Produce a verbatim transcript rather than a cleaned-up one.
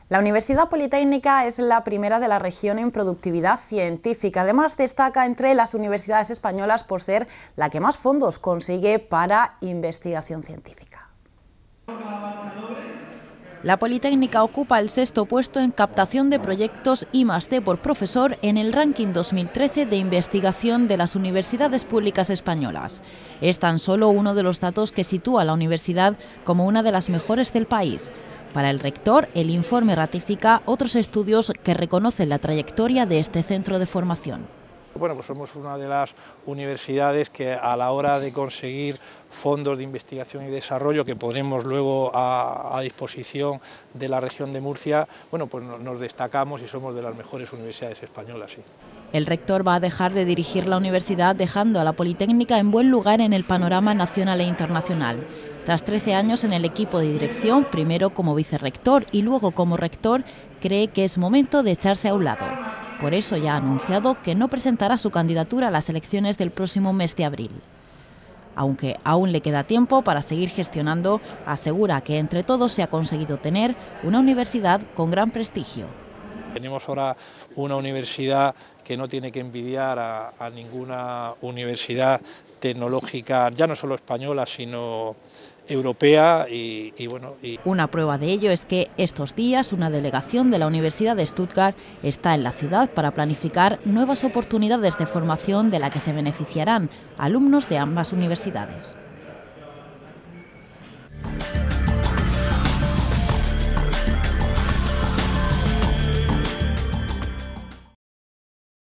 La Universidad Politécnica es la primera de la región en productividad científica. Además, destaca entre las universidades españolas por ser la que más fondos consigue para investigación científica. La Politécnica ocupa el sexto puesto en captación de proyectos I más D por profesor en el ranking dos mil trece de investigación de las universidades públicas españolas. Es tan solo uno de los datos que sitúa a la universidad como una de las mejores del país. Para el rector, el informe ratifica otros estudios que reconocen la trayectoria de este centro de formación. Bueno, pues somos una de las universidades que a la hora de conseguir fondos de investigación y desarrollo que ponemos luego a, a disposición de la región de Murcia, bueno, pues nos destacamos y somos de las mejores universidades españolas, sí. El rector va a dejar de dirigir la universidad, dejando a la Politécnica en buen lugar en el panorama nacional e internacional. Tras trece años en el equipo de dirección, primero como vicerrector y luego como rector, cree que es momento de echarse a un lado. Por eso ya ha anunciado que no presentará su candidatura a las elecciones del próximo mes de abril. Aunque aún le queda tiempo para seguir gestionando, asegura que entre todos se ha conseguido tener una universidad con gran prestigio. Tenemos ahora una universidad que no tiene que envidiar a, a ninguna universidad tecnológica, ya no solo española, sino europea y, y bueno. Y... Una prueba de ello es que estos días una delegación de la Universidad de Stuttgart está en la ciudad para planificar nuevas oportunidades de formación de la que se beneficiarán alumnos de ambas universidades.